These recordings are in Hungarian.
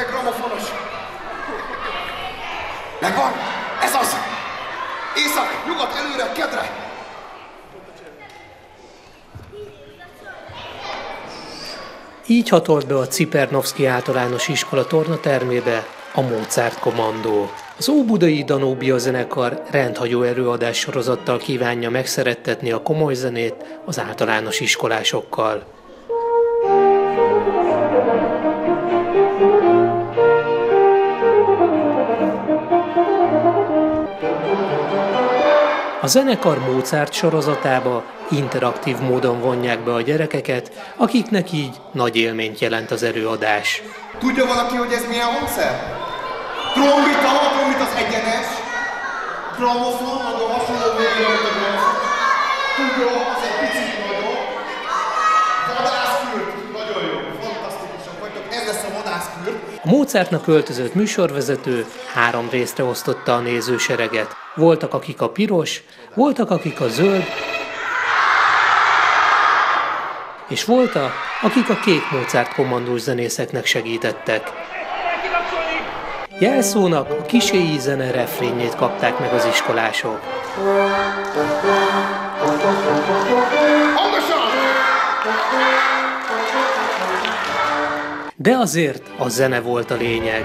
gramofonos. Megvan? Ez az! Észak, nyugat, előre, kedre! Így hatolt be a Cipernowski Általános Iskola tornatermébe a Mozart Kommandó. Az Óbudai Danóbia zenekar rendhagyó előadás sorozattal kívánja megszerettetni a komoly zenét az általános iskolásokkal. A zenekar Mozart sorozatába interaktív módon vonják be a gyerekeket, akiknek így nagy élményt jelent az előadás. Tudja valaki, hogy ez milyen hangszer? Trombita, a trombita az egyenes. Gramofon, nagyon hasonló végre, mint a gramofon. Tudja, az egy picit nagyobb. Vadászkürt, nagyon jó, fantasztikusak vagytok, ez lesz a vadászkürt. A Mozartnak költözött műsorvezető 3 részre osztotta a nézősereget. Voltak, akik a piros, voltak, akik a zöld, és voltak, akik a kék Mozart kommandós zenészeknek segítettek. Jelszónak a kiséi zene refrénjét kapták meg az iskolások. De azért a zene volt a lényeg.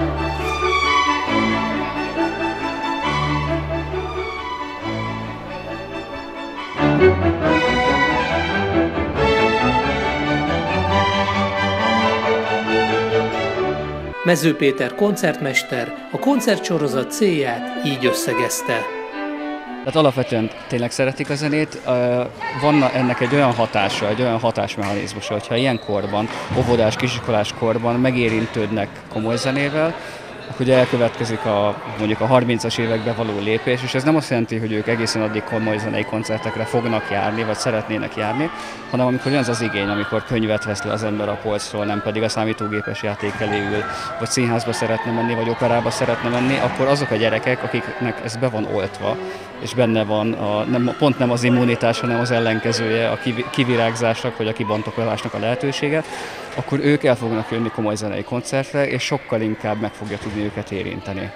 Mező Péter koncertmester a koncertsorozat célját így összegezte. Tehát alapvetően tényleg szeretik a zenét, van ennek egy olyan hatása, egy olyan hatásmechanizmusa, hogyha ilyen korban, óvodás, kisiskolás korban megérintődnek komoly zenével, akkor ugye elkövetkezik mondjuk a 30-as évekbe való lépés, és ez nem azt jelenti, hogy ők egészen addig komoly zenei koncertekre fognak járni, vagy szeretnének járni, hanem amikor jön az igény, amikor könyvet vesz le az ember a polcról, nem pedig a számítógépes játék elé ül, vagy színházba szeretne menni, vagy operába szeretne menni, akkor azok a gyerekek, akiknek ez be van oltva, és benne van pont nem az immunitás, hanem az ellenkezője, a kivirágzásnak, vagy a kibontakozásnak a lehetősége, akkor ők el fognak jönni komoly zenei koncertre, és sokkal inkább meg fogja tudni őket érinteni.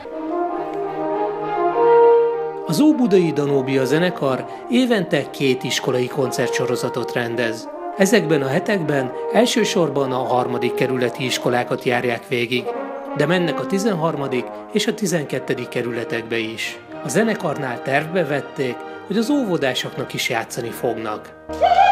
Az Óbudai Danóbia zenekar évente 2 iskolai koncertsorozatot rendez. Ezekben a hetekben elsősorban a 3. kerületi iskolákat járják végig, de mennek a 13. és a 12. kerületekbe is. A zenekarnál tervbe vették, hogy az óvodásoknak is játszani fognak.